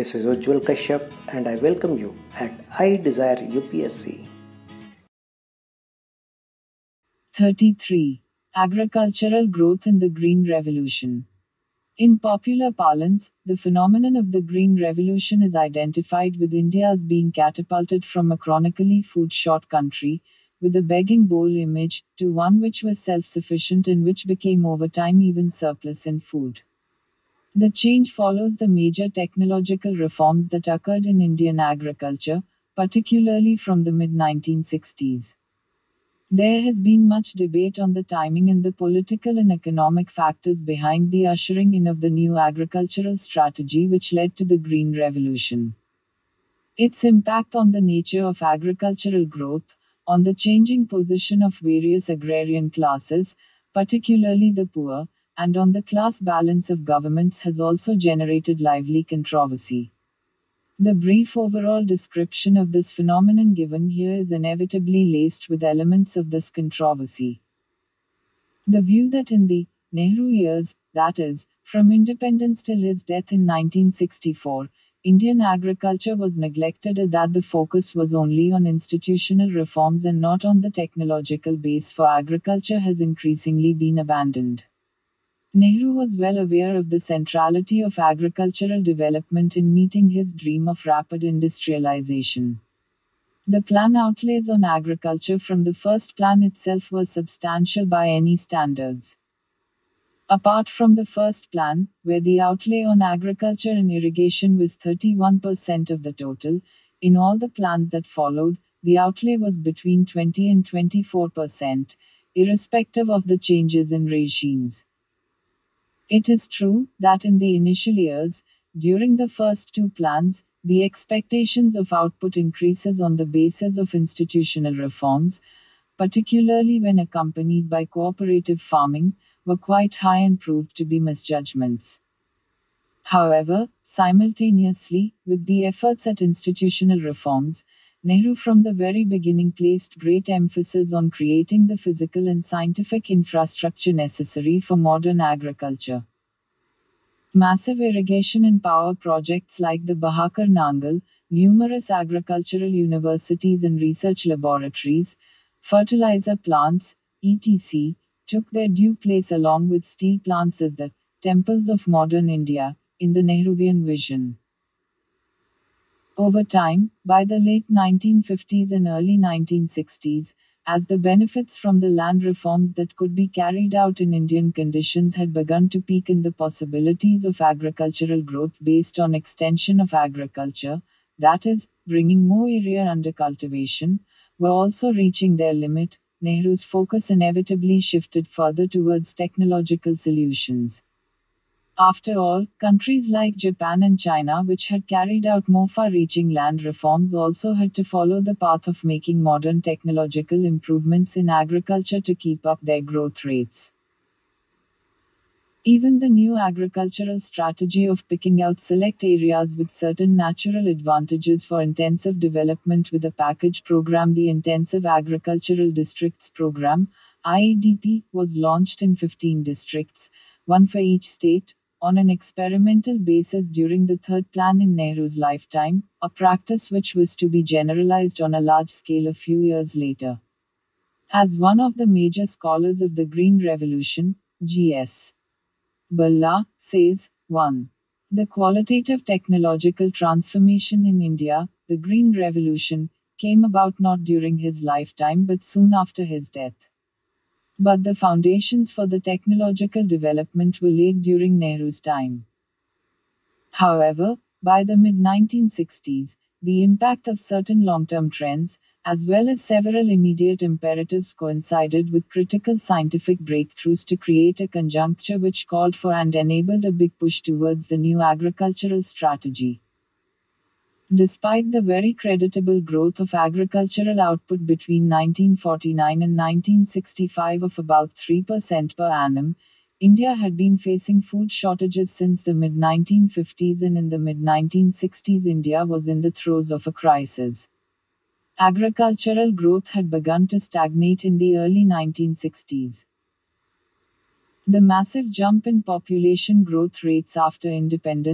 This is Ujjwal Kashyap and I welcome you at I Desire UPSC. 33. Agricultural growth in the Green Revolution. In popular parlance, the phenomenon of the Green Revolution is identified with India as being catapulted from a chronically food-short country, with a begging bowl image, to one which was self-sufficient and which became over time even surplus in food. The change follows the major technological reforms that occurred in Indian agriculture, particularly from the mid-1960s. There has been much debate on the timing and the political and economic factors behind the ushering in of the new agricultural strategy which led to the Green Revolution. Its impact on the nature of agricultural growth, on the changing position of various agrarian classes, particularly the poor, and on the class balance of governments has also generated lively controversy. The brief overall description of this phenomenon given here is inevitably laced with elements of this controversy. The view that in the Nehru years, that is, from independence till his death in 1964, Indian agriculture was neglected and that the focus was only on institutional reforms and not on the technological base for agriculture has increasingly been abandoned. Nehru was well aware of the centrality of agricultural development in meeting his dream of rapid industrialization. The plan outlays on agriculture from the first plan itself were substantial by any standards. Apart from the first plan, where the outlay on agriculture and irrigation was 31% of the total, in all the plans that followed, the outlay was between 20 and 24%, irrespective of the changes in regimes. It is true that in the initial years, during the first two plans, the expectations of output increases on the basis of institutional reforms, particularly when accompanied by cooperative farming, were quite high and proved to be misjudgments. However, simultaneously, with the efforts at institutional reforms, Nehru from the very beginning placed great emphasis on creating the physical and scientific infrastructure necessary for modern agriculture. Massive irrigation and power projects like the Bahakar Nangal, numerous agricultural universities and research laboratories, fertilizer plants, etc., took their due place along with steel plants as the temples of modern India, in the Nehruvian vision. Over time, by the late 1950s and early 1960s, as the benefits from the land reforms that could be carried out in Indian conditions had begun to peak in the possibilities of agricultural growth based on extension of agriculture, that is, bringing more area under cultivation, were also reaching their limit, Nehru's focus inevitably shifted further towards technological solutions. After all, countries like Japan and China, which had carried out more far-reaching land reforms, also had to follow the path of making modern technological improvements in agriculture to keep up their growth rates. Even the new agricultural strategy of picking out select areas with certain natural advantages for intensive development with a package program, the Intensive Agricultural Districts Program, IADP, was launched in 15 districts, one for each state, on an experimental basis during the third plan in Nehru's lifetime, a practice which was to be generalized on a large scale a few years later. As one of the major scholars of the Green Revolution, G.S. Balla, says, 1. The qualitative technological transformation in India, the Green Revolution, came about not during his lifetime but soon after his death. But the foundations for the technological development were laid during Nehru's time. However, by the mid-1960s, the impact of certain long-term trends, as well as several immediate imperatives, coincided with critical scientific breakthroughs to create a conjuncture which called for and enabled a big push towards the new agricultural strategy. Despite the very creditable growth of agricultural output between 1949 and 1965 of about 3% per annum, India had been facing food shortages since the mid-1950s, and in the mid-1960s India was in the throes of a crisis. Agricultural growth had begun to stagnate in the early 1960s. The massive jump in population growth rates after independence,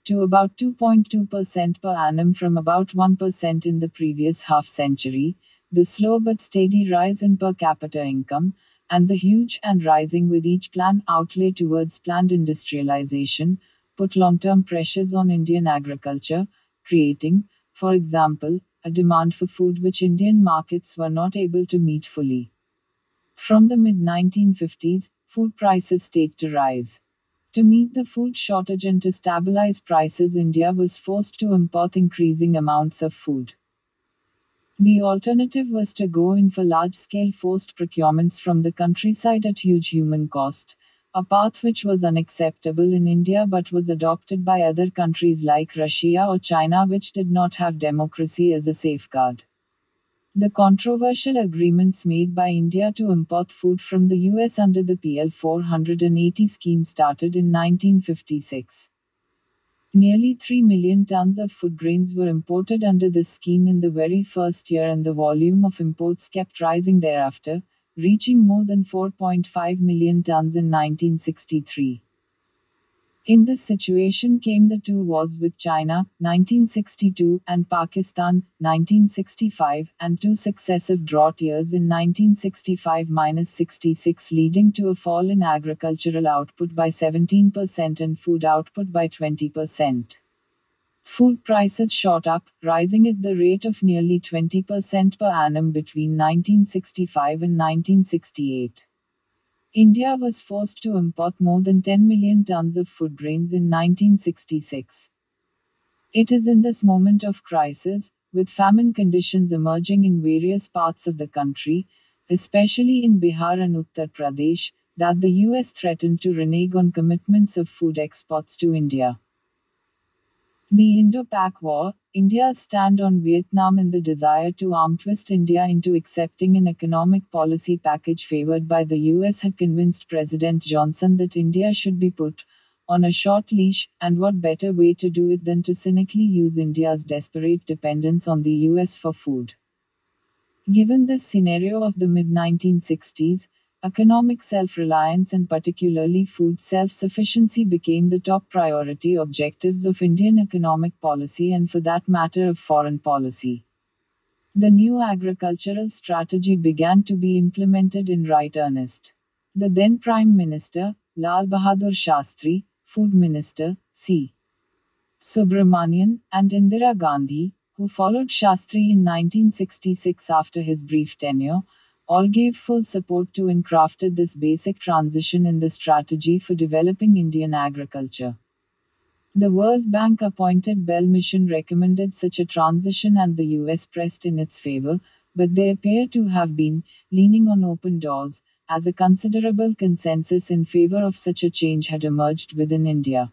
to about 2.2% per annum from about 1% in the previous half century, the slow but steady rise in per capita income, and the huge and rising with each plan outlay towards planned industrialization, put long-term pressures on Indian agriculture, creating, for example, a demand for food which Indian markets were not able to meet fully. From the mid-1950s, food prices stayed to rise. To meet the food shortage and to stabilize prices, India was forced to import increasing amounts of food. The alternative was to go in for large-scale forced procurements from the countryside at huge human cost, a path which was unacceptable in India but was adopted by other countries like Russia or China, which did not have democracy as a safeguard. The controversial agreements made by India to import food from the US under the PL 480 scheme started in 1956. Nearly 3 million tons of food grains were imported under this scheme in the very first year, and the volume of imports kept rising thereafter, reaching more than 4.5 million tons in 1963. In this situation came the two wars with China, 1962, and Pakistan, 1965, and two successive drought years in 1965-66, leading to a fall in agricultural output by 17% and food output by 20%. Food prices shot up, rising at the rate of nearly 20% per annum between 1965 and 1968. India was forced to import more than 10 million tons of food grains in 1966. It is in this moment of crisis, with famine conditions emerging in various parts of the country, especially in Bihar and Uttar Pradesh, that the US threatened to renege on commitments of food exports to India. The Indo-Pak War, India's stand on Vietnam, and the desire to arm-twist India into accepting an economic policy package favored by the US had convinced President Johnson that India should be put on a short leash, and what better way to do it than to cynically use India's desperate dependence on the US for food. Given this scenario of the mid-1960s, economic self-reliance and particularly food self-sufficiency became the top priority objectives of Indian economic policy, and for that matter of foreign policy. The new agricultural strategy began to be implemented in right earnest. The then Prime Minister, Lal Bahadur Shastri, Food Minister, C. Subramanian, and Indira Gandhi, who followed Shastri in 1966 after his brief tenure, all gave full support to and crafted this basic transition in the strategy for developing Indian agriculture. The World Bank appointed Bell Mission recommended such a transition and the US pressed in its favor, but they appear to have been leaning on open doors, as a considerable consensus in favor of such a change had emerged within India.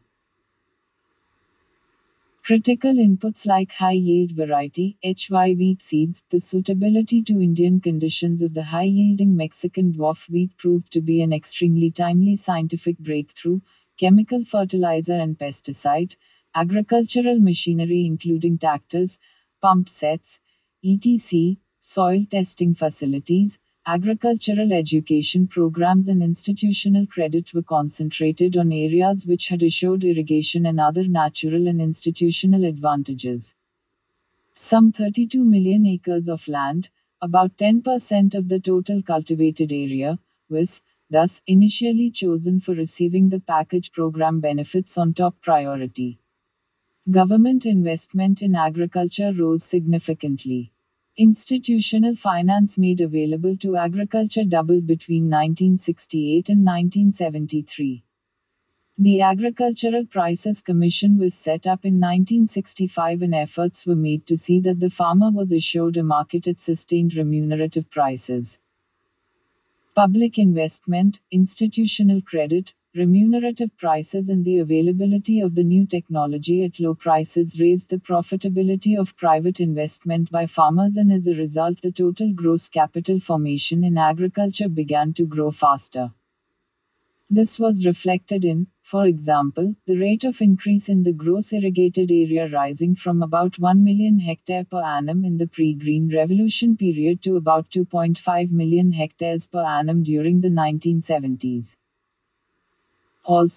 Critical inputs like high-yield variety, HY wheat seeds, the suitability to Indian conditions of the high-yielding Mexican dwarf wheat proved to be an extremely timely scientific breakthrough, chemical fertilizer and pesticide, agricultural machinery including tractors, pump sets, etc., soil testing facilities, agricultural education programs and institutional credit were concentrated on areas which had assured irrigation and other natural and institutional advantages. Some 32 million acres of land, about 10% of the total cultivated area, was, thus, initially chosen for receiving the package program benefits on top priority. Government investment in agriculture rose significantly. Institutional finance made available to agriculture doubled between 1968 and 1973. The Agricultural Prices Commission was set up in 1965 and efforts were made to see that the farmer was assured a market at sustained remunerative prices. Public investment, institutional credit, remunerative prices and the availability of the new technology at low prices raised the profitability of private investment by farmers, and as a result the total gross capital formation in agriculture began to grow faster. This was reflected in, for example, the rate of increase in the gross irrigated area rising from about 1 million hectare per annum in the pre-Green Revolution period to about 2.5 million hectares per annum during the 1970s. Also,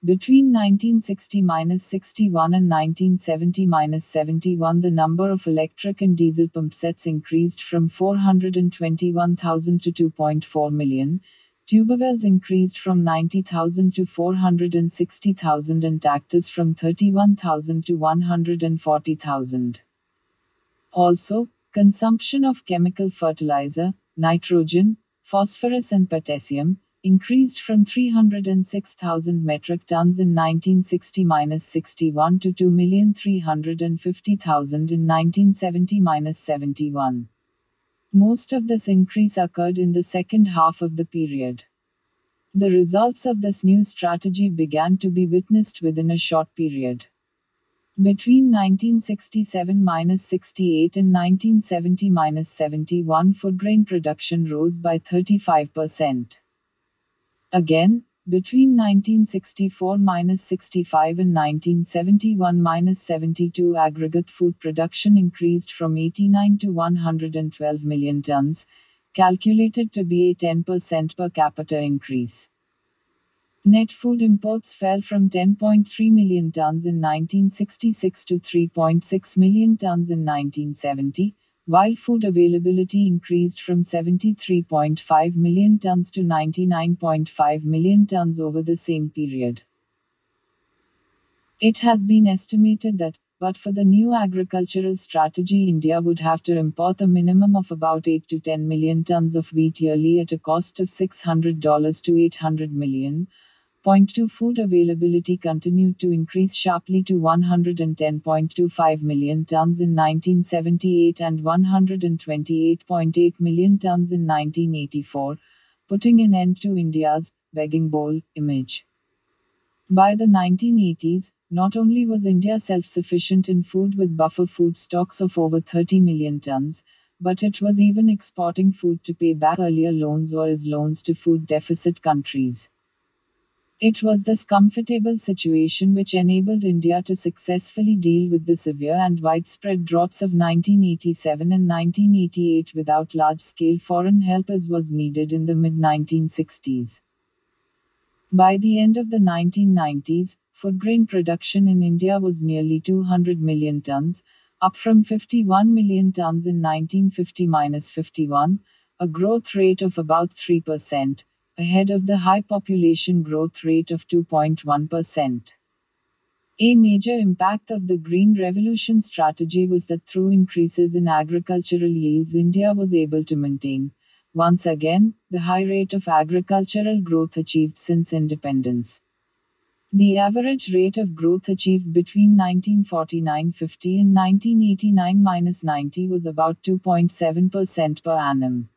Between 1960-61 and 1970-71, the number of electric and diesel pump sets increased from 421,000 to 2.4 million. Tubewells increased from 90,000 to 460,000 and tractors from 31,000 to 140,000. Also, consumption of chemical fertilizer, nitrogen, phosphorus and potassium, increased from 306,000 metric tons in 1960-61 to 2,350,000 in 1970-71. Most of this increase occurred in the second half of the period. The results of this new strategy began to be witnessed within a short period. Between 1967-68 and 1970-71, food grain production rose by 35%. Again, between 1964-65 and 1971-72, aggregate food production increased from 89 to 112 million tons, calculated to be a 10% per capita increase. Net food imports fell from 10.3 million tons in 1966 to 3.6 million tons in 1970, while food availability increased from 73.5 million tons to 99.5 million tons over the same period. It has been estimated that, but for the new agricultural strategy, India would have to import a minimum of about 8 to 10 million tons of wheat yearly at a cost of $600 to $800 million. Point 2 Food availability continued to increase sharply to 110.25 million tons in 1978 and 128.8 million tons in 1984, putting an end to India's begging bowl image. By the 1980s, not only was India self-sufficient in food with buffer food stocks of over 30 million tons, but it was even exporting food to pay back earlier loans or as loans to food deficit countries. It was this comfortable situation which enabled India to successfully deal with the severe and widespread droughts of 1987 and 1988 without large-scale foreign help as was needed in the mid-1960s. By the end of the 1990s, food grain production in India was nearly 200 million tons, up from 51 million tons in 1950-51, a growth rate of about 3%. Ahead of the high population growth rate of 2.1%. A major impact of the Green Revolution strategy was that through increases in agricultural yields, India was able to maintain, once again, the high rate of agricultural growth achieved since independence. The average rate of growth achieved between 1949-50 and 1989-90 was about 2.7% per annum.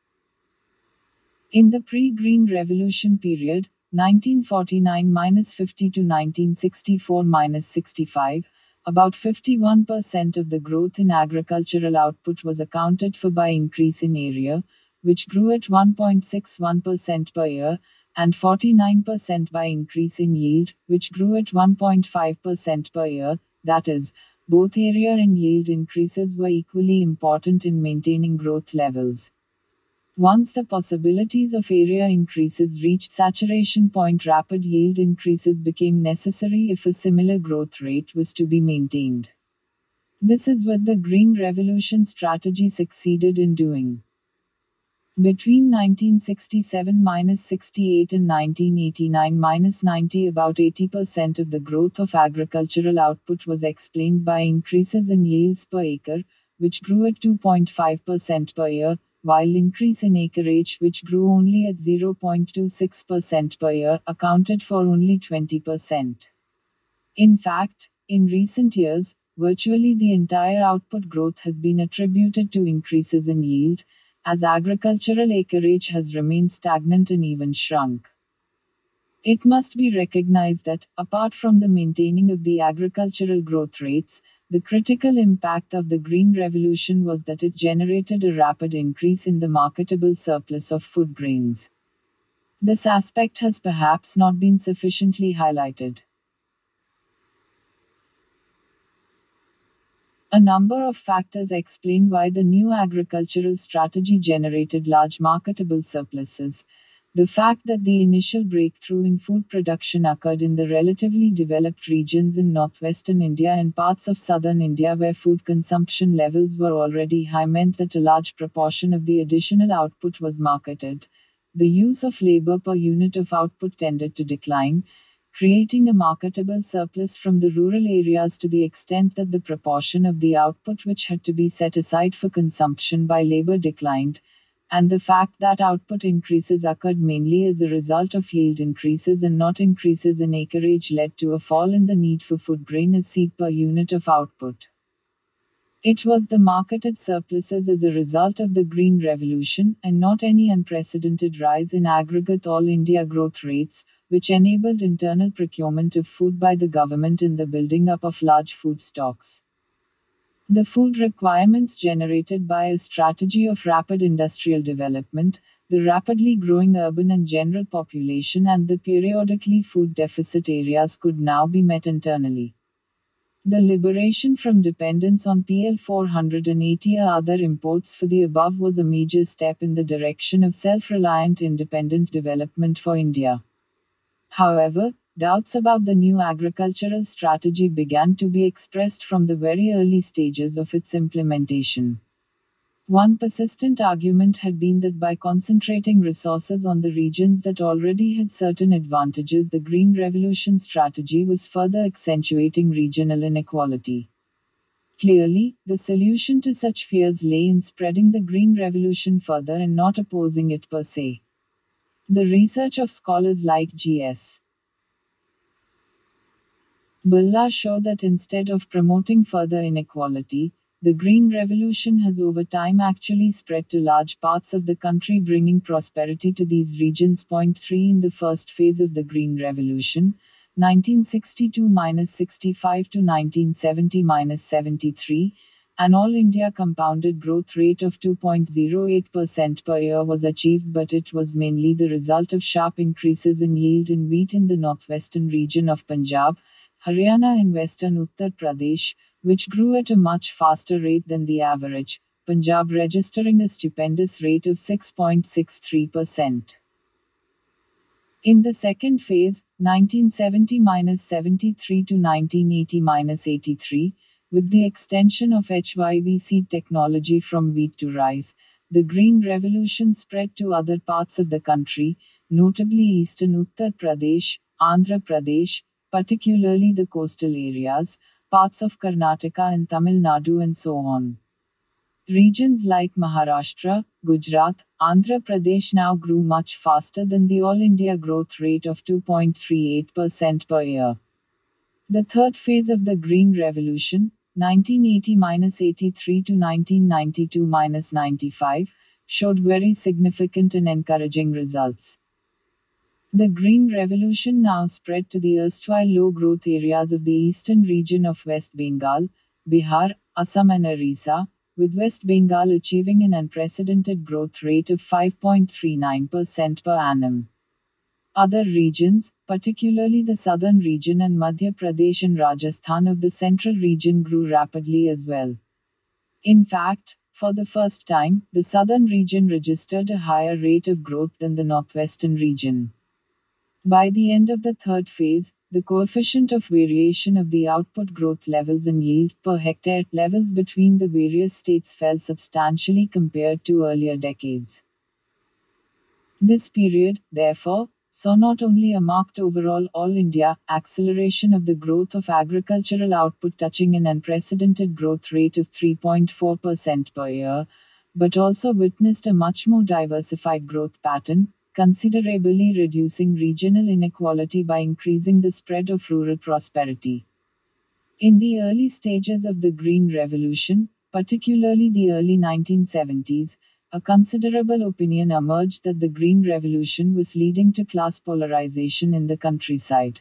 In the pre-Green Revolution period, 1949-50 to 1964-65, about 51% of the growth in agricultural output was accounted for by increase in area, which grew at 1.61% per year, and 49% by increase in yield, which grew at 1.5% per year. That is, both area and yield increases were equally important in maintaining growth levels. Once the possibilities of area increases reached saturation point, rapid yield increases became necessary if a similar growth rate was to be maintained. This is what the Green Revolution strategy succeeded in doing. Between 1967-68 and 1989-90, about 80% of the growth of agricultural output was explained by increases in yields per acre, which grew at 2.5% per year, while increase in acreage, which grew only at 0.26% per year, accounted for only 20%. In fact, in recent years, virtually the entire output growth has been attributed to increases in yield, as agricultural acreage has remained stagnant and even shrunk. It must be recognized that, apart from the maintaining of the agricultural growth rates, the critical impact of the Green Revolution was that it generated a rapid increase in the marketable surplus of food grains. This aspect has perhaps not been sufficiently highlighted. A number of factors explain why the new agricultural strategy generated large marketable surpluses. The fact that the initial breakthrough in food production occurred in the relatively developed regions in northwestern India and parts of southern India where food consumption levels were already high meant that a large proportion of the additional output was marketed. The use of labor per unit of output tended to decline, creating a marketable surplus from the rural areas to the extent that the proportion of the output which had to be set aside for consumption by labor declined, and the fact that output increases occurred mainly as a result of yield increases and not increases in acreage led to a fall in the need for food grain as seed per unit of output. It was the marketed surpluses as a result of the Green Revolution, and not any unprecedented rise in aggregate all India growth rates, which enabled internal procurement of food by the government and the building up of large food stocks. The food requirements generated by a strategy of rapid industrial development, the rapidly growing urban and general population, and the periodically food deficit areas could now be met internally. The liberation from dependence on PL 480 or other imports for the above was a major step in the direction of self-reliant independent development for India. However, doubts about the new agricultural strategy began to be expressed from the very early stages of its implementation. One persistent argument had been that by concentrating resources on the regions that already had certain advantages, the Green Revolution strategy was further accentuating regional inequality. Clearly, the solution to such fears lay in spreading the Green Revolution further and not opposing it per se. The research of scholars like G.S. Birla show that instead of promoting further inequality, the Green Revolution has over time actually spread to large parts of the country, bringing prosperity to these regions. Point 3 In the first phase of the Green Revolution, 1962-65 to 1970-73, an all-India compounded growth rate of 2.08% per year was achieved, but it was mainly the result of sharp increases in yield in wheat in the northwestern region of Punjab, Haryana and western Uttar Pradesh, which grew at a much faster rate than the average, Punjab registering a stupendous rate of 6.63%. In the second phase, 1970-73 to 1980-83, with the extension of HYV seed technology from wheat to rice, the Green Revolution spread to other parts of the country, notably eastern Uttar Pradesh, Andhra Pradesh, particularly the coastal areas, parts of Karnataka and Tamil Nadu, and so on. Regions like Maharashtra, Gujarat, Andhra Pradesh now grew much faster than the all India growth rate of 2.38% per year. The third phase of the Green Revolution, 1980-83 to 1992-95, showed very significant and encouraging results. The Green Revolution now spread to the erstwhile low-growth areas of the eastern region of West Bengal, Bihar, Assam and Orissa, with West Bengal achieving an unprecedented growth rate of 5.39% per annum. Other regions, particularly the southern region and Madhya Pradesh and Rajasthan of the central region, grew rapidly as well. In fact, for the first time, the southern region registered a higher rate of growth than the northwestern region. By the end of the third phase, the coefficient of variation of the output growth levels and yield per hectare levels between the various states fell substantially compared to earlier decades. This period, therefore, saw not only a marked overall all-India acceleration of the growth of agricultural output touching an unprecedented growth rate of 3.4% per year, but also witnessed a much more diversified growth pattern, considerably reducing regional inequality by increasing the spread of rural prosperity. In the early stages of the Green Revolution, particularly the early 1970s, a considerable opinion emerged that the Green Revolution was leading to class polarization in the countryside.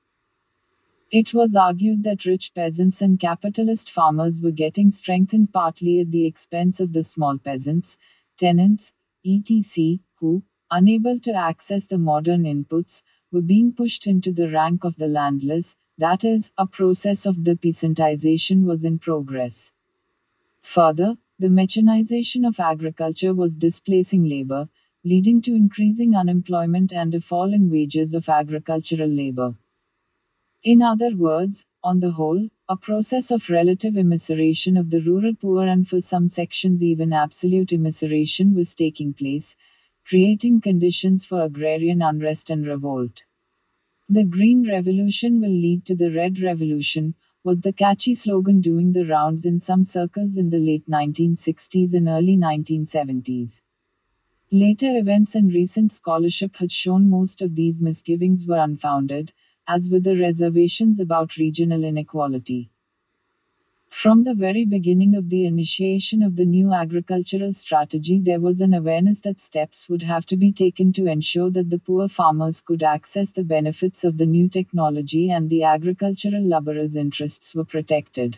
It was argued that rich peasants and capitalist farmers were getting strengthened partly at the expense of the small peasants, tenants, etc., who, unable to access the modern inputs, were being pushed into the rank of the landless, that is, a process of the peasantization was in progress. Further, the mechanization of agriculture was displacing labor, leading to increasing unemployment and a fall in wages of agricultural labor. In other words, on the whole, a process of relative immiseration of the rural poor and for some sections even absolute immiseration was taking place, creating conditions for agrarian unrest and revolt. The Green Revolution will lead to the Red Revolution, was the catchy slogan doing the rounds in some circles in the late 1960s and early 1970s. Later events and recent scholarship has shown most of these misgivings were unfounded, as with the reservations about regional inequality. From the very beginning of the initiation of the new agricultural strategy, there was an awareness that steps would have to be taken to ensure that the poor farmers could access the benefits of the new technology and the agricultural laborers' interests were protected.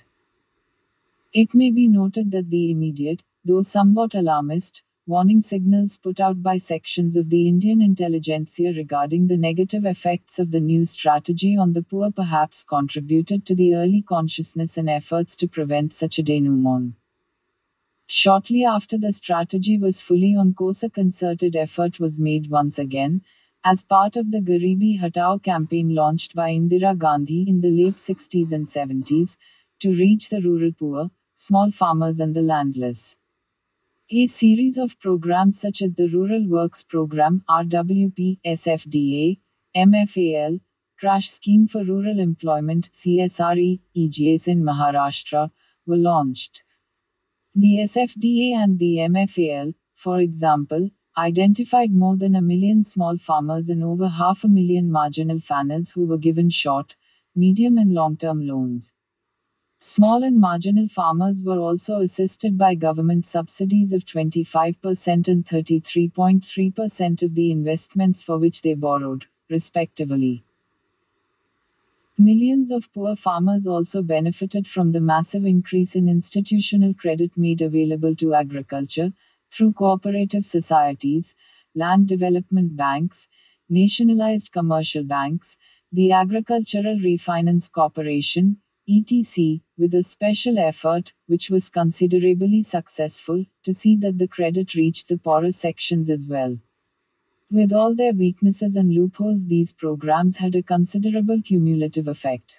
It may be noted that the immediate, though somewhat alarmist, warning signals put out by sections of the Indian intelligentsia regarding the negative effects of the new strategy on the poor perhaps contributed to the early consciousness and efforts to prevent such a denouement. Shortly after the strategy was fully on course, a concerted effort was made once again, as part of the Garibi Hatao campaign launched by Indira Gandhi in the late 60s and 70s, to reach the rural poor, small farmers and the landless. A series of programs such as the Rural Works Program (RWP), SFDA, MFAL, Crash Scheme for Rural Employment (CSRE), EGS in Maharashtra, were launched. The SFDA and the MFAL, for example, identified more than 1 million small farmers and over 500,000 marginal farmers who were given short, medium and long-term loans. Small and marginal farmers were also assisted by government subsidies of 25% and 33.3% of the investments for which they borrowed, respectively. Millions of poor farmers also benefited from the massive increase in institutional credit made available to agriculture, through cooperative societies, land development banks, nationalized commercial banks, the Agricultural Refinance Corporation, etc., with a special effort, which was considerably successful, to see that the credit reached the poorer sections as well. With all their weaknesses and loopholes, these programs had a considerable cumulative effect.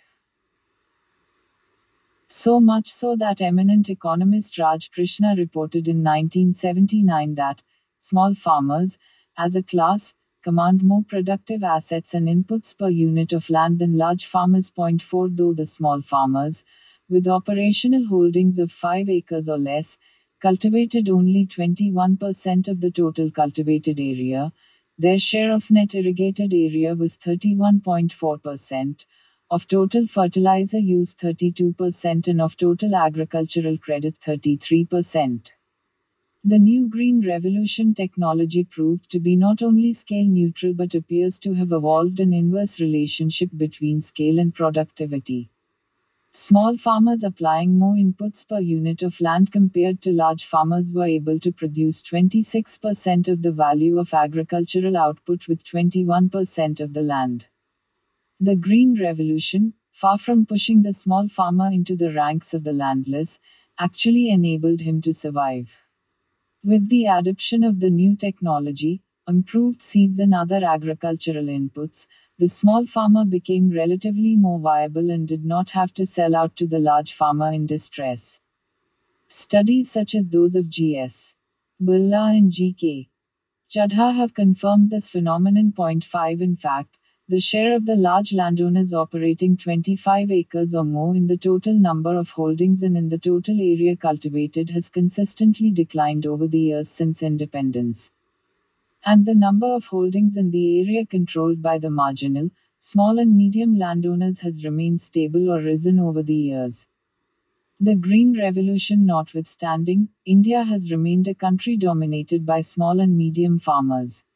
So much so that eminent economist Raj Krishna reported in 1979 that small farmers, as a class, command more productive assets and inputs per unit of land than large farmers. 4 Though the small farmers, with operational holdings of 5 acres or less, cultivated only 21% of the total cultivated area, their share of net irrigated area was 31.4%, of total fertilizer use 32% and of total agricultural credit 33%. The new Green Revolution technology proved to be not only scale neutral but appears to have evolved an inverse relationship between scale and productivity. Small farmers applying more inputs per unit of land compared to large farmers were able to produce 26% of the value of agricultural output with 21% of the land. The Green Revolution, far from pushing the small farmer into the ranks of the landless, actually enabled him to survive. With the adoption of the new technology, improved seeds and other agricultural inputs, the small farmer became relatively more viable and did not have to sell out to the large farmer in distress. Studies such as those of G.S. Birla and G.K. Chadha have confirmed this phenomenon. 5 In fact, the share of the large landowners operating 25 acres or more in the total number of holdings and in the total area cultivated has consistently declined over the years since independence. And the number of holdings in the area controlled by the marginal, small and medium landowners has remained stable or risen over the years. The Green Revolution notwithstanding, India has remained a country dominated by small and medium farmers.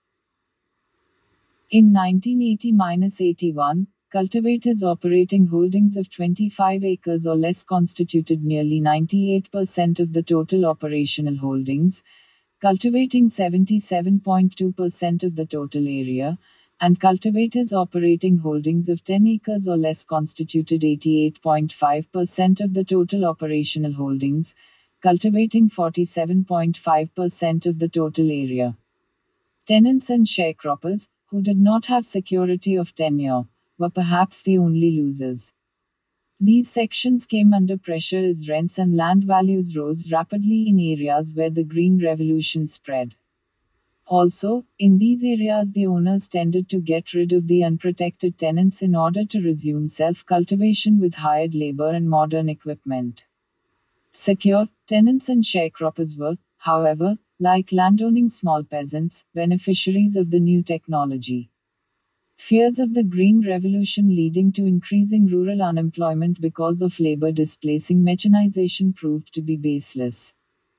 In 1980-81, cultivators operating holdings of 25 acres or less constituted nearly 98% of the total operational holdings, cultivating 77.2% of the total area, and cultivators operating holdings of 10 acres or less constituted 88.5% of the total operational holdings, cultivating 47.5% of the total area. Tenants and sharecroppers, who did not have security of tenure, were perhaps the only losers. These sections came under pressure as rents and land values rose rapidly in areas where the Green Revolution spread. Also, in these areas, the owners tended to get rid of the unprotected tenants in order to resume self cultivation with hired labor and modern equipment. Secure tenants and sharecroppers were, however, like landowning small peasants, beneficiaries of the new technology. Fears of the Green Revolution leading to increasing rural unemployment because of labor displacing mechanization proved to be baseless.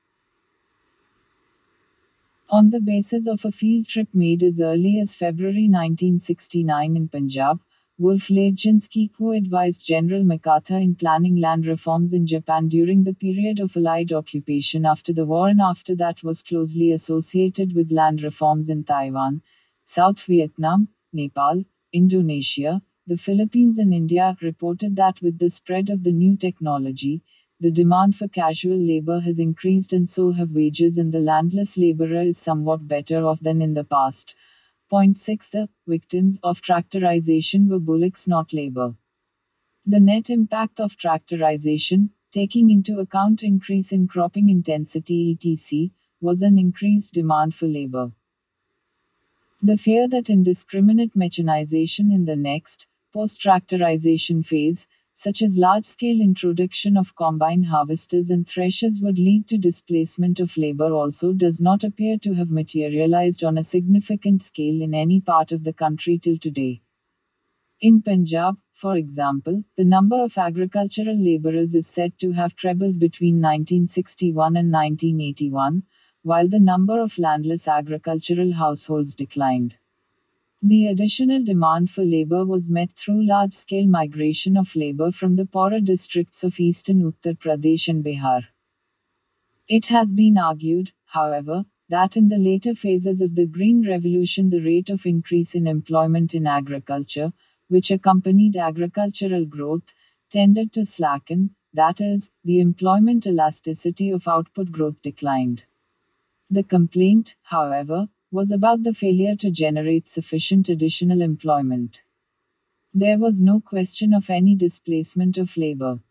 On the basis of a field trip made as early as February 1969 in Punjab, Wolf Ledzinski, who advised General MacArthur in planning land reforms in Japan during the period of Allied occupation after the war and after that was closely associated with land reforms in Taiwan, South Vietnam, Nepal, Indonesia, the Philippines and India, reported that with the spread of the new technology, the demand for casual labor has increased and so have wages, and the landless laborer is somewhat better off than in the past. Point 6. The victims of tractorization were bullocks, not labor. The net impact of tractorization, taking into account increase in cropping intensity etc., was an increased demand for labor. The fear that indiscriminate mechanization in the next, post-tractorization phase, such as large-scale introduction of combine harvesters and threshers, would lead to displacement of labor also does not appear to have materialized on a significant scale in any part of the country till today. In Punjab, for example, the number of agricultural laborers is said to have trebled between 1961 and 1981, while the number of landless agricultural households declined. The additional demand for labor was met through large-scale migration of labor from the poorer districts of eastern Uttar Pradesh and Bihar. It has been argued, however, that in the later phases of the Green Revolution the rate of increase in employment in agriculture, which accompanied agricultural growth, tended to slacken, that is, the employment elasticity of output growth declined. The complaint, however, was about the failure to generate sufficient additional employment. There was no question of any displacement of labor.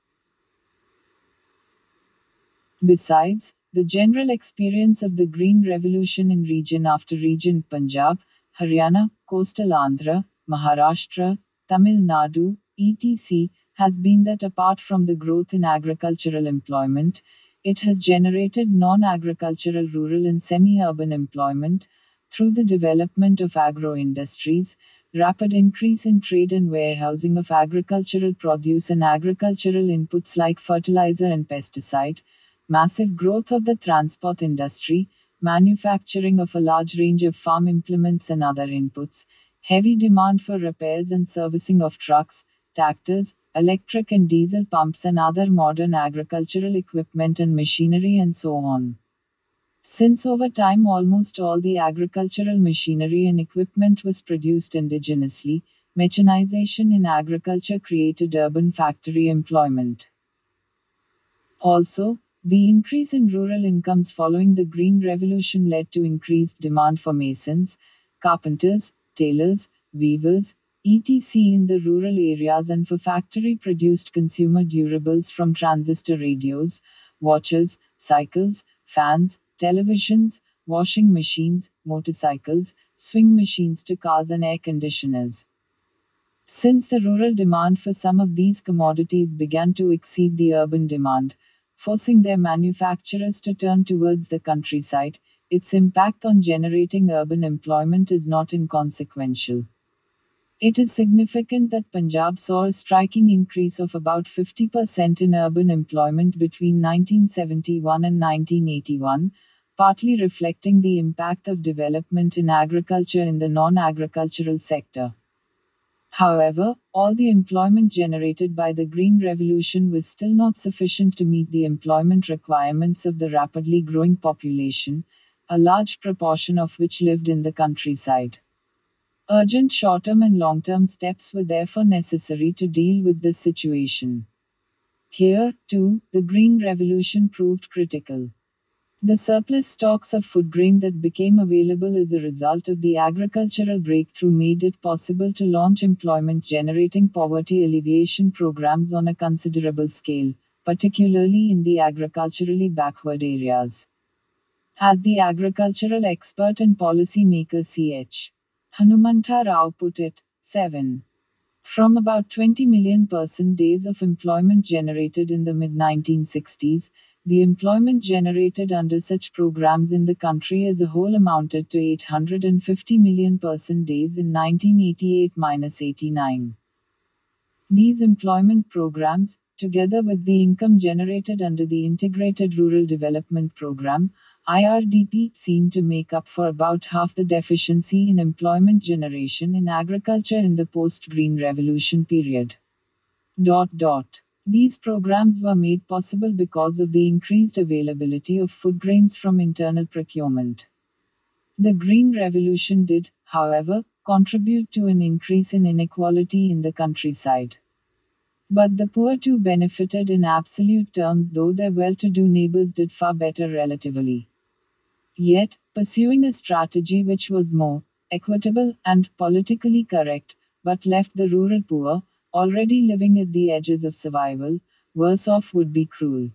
Besides, the general experience of the Green Revolution in region after region, Punjab, Haryana, coastal Andhra, Maharashtra, Tamil Nadu, etc., has been that apart from the growth in agricultural employment, it has generated non-agricultural rural and semi-urban employment, through the development of agro-industries, rapid increase in trade and warehousing of agricultural produce and agricultural inputs like fertilizer and pesticide, massive growth of the transport industry, manufacturing of a large range of farm implements and other inputs, heavy demand for repairs and servicing of trucks, tractors, electric and diesel pumps and other modern agricultural equipment and machinery and so on. Since over time almost all the agricultural machinery and equipment was produced indigenously, mechanization in agriculture created urban factory employment. Also, the increase in rural incomes following the Green Revolution led to increased demand for masons, carpenters, tailors, weavers, etc. in the rural areas and for factory-produced consumer durables from transistor radios, watches, cycles, fans, televisions, washing machines, motorcycles, swing machines to cars and air conditioners. Since the rural demand for some of these commodities began to exceed the urban demand, forcing their manufacturers to turn towards the countryside, its impact on generating urban employment is not inconsequential. It is significant that Punjab saw a striking increase of about 50% in urban employment between 1971 and 1981, partly reflecting the impact of development in agriculture in the non-agricultural sector. However, all the employment generated by the Green Revolution was still not sufficient to meet the employment requirements of the rapidly growing population, a large proportion of which lived in the countryside. Urgent short-term and long-term steps were therefore necessary to deal with this situation. Here, too, the Green Revolution proved critical. The surplus stocks of food grain that became available as a result of the agricultural breakthrough made it possible to launch employment-generating poverty alleviation programs on a considerable scale, particularly in the agriculturally backward areas. As the agricultural expert and policy maker C.H. Hanumantha Rao put it, 7. From about 20 million person-days of employment generated in the mid-1960s, the employment generated under such programs in the country as a whole amounted to 850 million person-days in 1988-89. These employment programs, together with the income generated under the Integrated Rural Development Program, IRDP, seem to make up for about half the deficiency in employment generation in agriculture in the post-Green Revolution period. These programs were made possible because of the increased availability of food grains from internal procurement. The Green Revolution did, however, contribute to an increase in inequality in the countryside. But the poor too benefited in absolute terms, though their well-to-do neighbors did far better relatively. Yet, pursuing a strategy which was more equitable and politically correct, but left the rural poor, already living at the edges of survival, worse off would be cruel.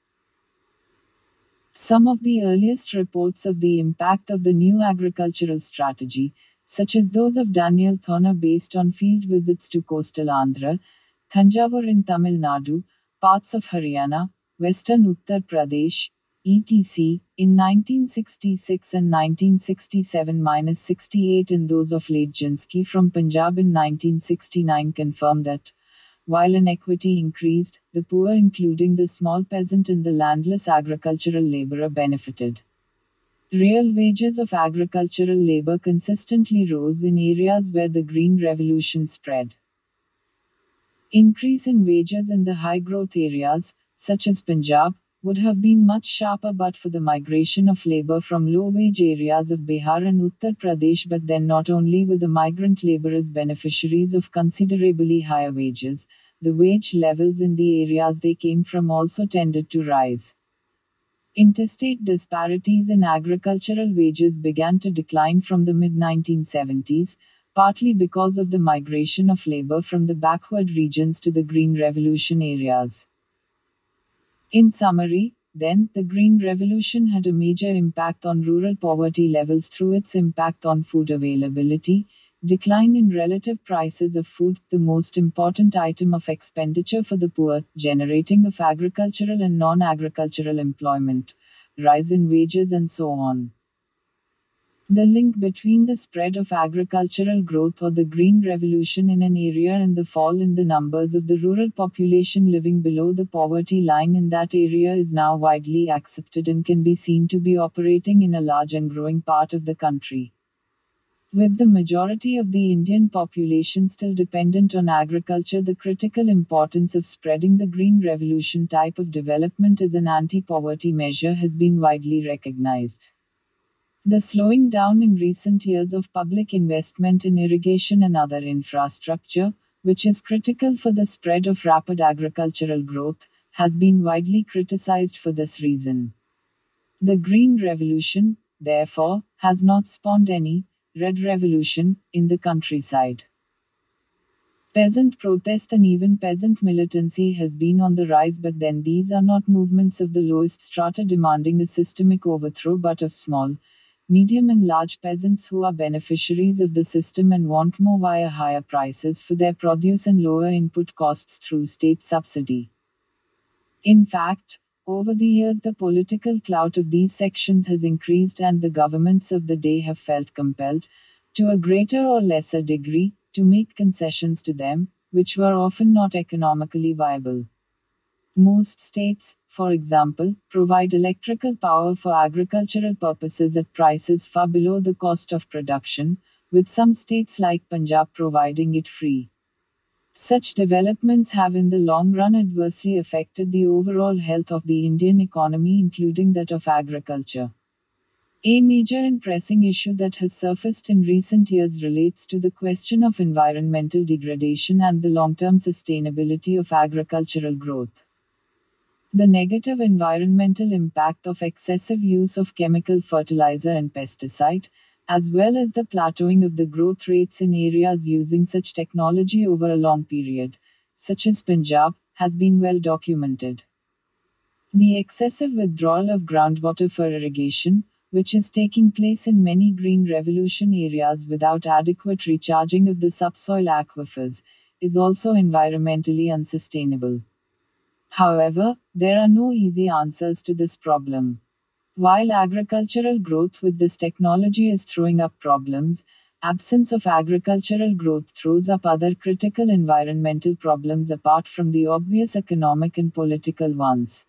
Some of the earliest reports of the impact of the new agricultural strategy, such as those of Daniel Thorner based on field visits to coastal Andhra, Thanjavur in Tamil Nadu, parts of Haryana, western Uttar Pradesh, etc., in 1966 and 1967-68, and those of late Jansky from Punjab in 1969 confirm that, while inequity increased, the poor, including the small peasant and the landless agricultural laborer, benefited. Real wages of agricultural labor consistently rose in areas where the Green Revolution spread. Increase in wages in the high-growth areas, such as Punjab, would have been much sharper but for the migration of labor from low-wage areas of Bihar and Uttar Pradesh. But then not only were the migrant laborers beneficiaries of considerably higher wages, the wage levels in the areas they came from also tended to rise. Interstate disparities in agricultural wages began to decline from the mid-1970s, partly because of the migration of labor from the backward regions to the Green Revolution areas. In summary, then, the Green Revolution had a major impact on rural poverty levels through its impact on food availability, decline in relative prices of food, the most important item of expenditure for the poor, generating of agricultural and non-agricultural employment, rise in wages, and so on. The link between the spread of agricultural growth or the Green Revolution in an area and the fall in the numbers of the rural population living below the poverty line in that area is now widely accepted and can be seen to be operating in a large and growing part of the country. With the majority of the Indian population still dependent on agriculture, the critical importance of spreading the Green Revolution type of development as an anti-poverty measure has been widely recognized. The slowing down in recent years of public investment in irrigation and other infrastructure, which is critical for the spread of rapid agricultural growth, has been widely criticized for this reason. The Green Revolution, therefore, has not spawned any Red Revolution in the countryside. Peasant protest and even peasant militancy has been on the rise, but then these are not movements of the lowest strata demanding a systemic overthrow, but of small, medium and large peasants who are beneficiaries of the system and want more via higher prices for their produce and lower input costs through state subsidy. In fact, over the years the political clout of these sections has increased, and the governments of the day have felt compelled, to a greater or lesser degree, to make concessions to them, which were often not economically viable. Most states, for example, provide electrical power for agricultural purposes at prices far below the cost of production, with some states like Punjab providing it free. Such developments have in the long run adversely affected the overall health of the Indian economy, including that of agriculture. A major and pressing issue that has surfaced in recent years relates to the question of environmental degradation and the long-term sustainability of agricultural growth. The negative environmental impact of excessive use of chemical fertilizer and pesticide, as well as the plateauing of the growth rates in areas using such technology over a long period, such as Punjab, has been well documented. The excessive withdrawal of groundwater for irrigation, which is taking place in many green revolution areas without adequate recharging of the subsoil aquifers, is also environmentally unsustainable. However, there are no easy answers to this problem. While agricultural growth with this technology is throwing up problems, absence of agricultural growth throws up other critical environmental problems apart from the obvious economic and political ones.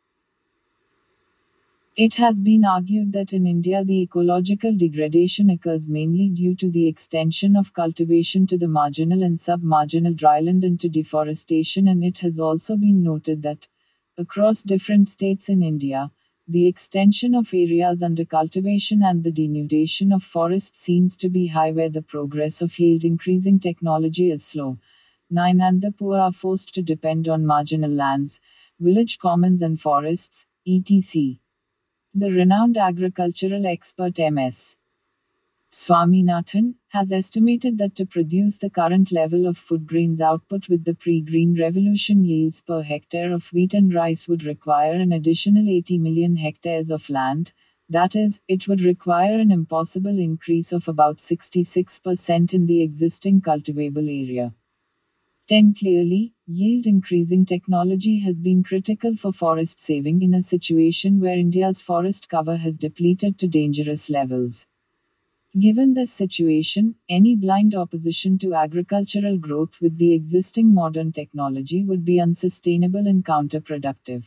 It has been argued that in India the ecological degradation occurs mainly due to the extension of cultivation to the marginal and sub-marginal dryland and to deforestation, and it has also been noted that, across different states in India, the extension of areas under cultivation and the denudation of forests seems to be high where the progress of yield increasing technology is slow. 9. And the poor are forced to depend on marginal lands, village commons and forests, etc. The renowned agricultural expert M.S. Swaminathan has estimated that to produce the current level of food grains output with the pre-Green Revolution yields per hectare of wheat and rice would require an additional 80 million hectares of land, that is, it would require an impossible increase of about 66% in the existing cultivable area. 10. Clearly, yield increasing technology has been critical for forest saving in a situation where India's forest cover has depleted to dangerous levels. Given this situation, any blind opposition to agricultural growth with the existing modern technology would be unsustainable and counterproductive.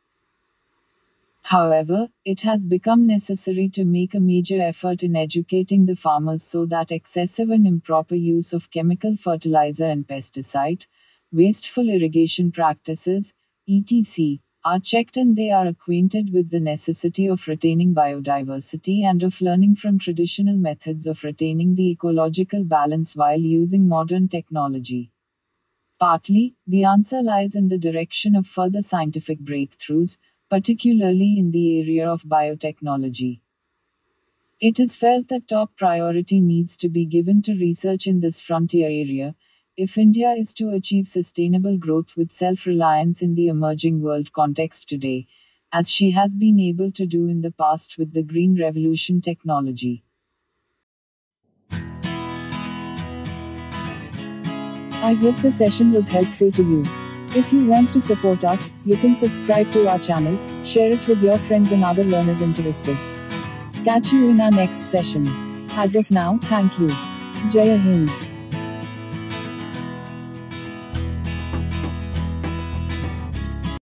However, it has become necessary to make a major effort in educating the farmers so that excessive and improper use of chemical fertilizer and pesticide, wasteful irrigation practices, etc., are checked and they are acquainted with the necessity of retaining biodiversity and of learning from traditional methods of retaining the ecological balance while using modern technology. Partly, the answer lies in the direction of further scientific breakthroughs, particularly in the area of biotechnology. It is felt that top priority needs to be given to research in this frontier area, if India is to achieve sustainable growth with self-reliance in the emerging world context today, as she has been able to do in the past with the Green Revolution technology. I hope the session was helpful to you. If you want to support us, you can subscribe to our channel, share it with your friends and other learners interested. Catch you in our next session. As of now, thank you. Jai Hind.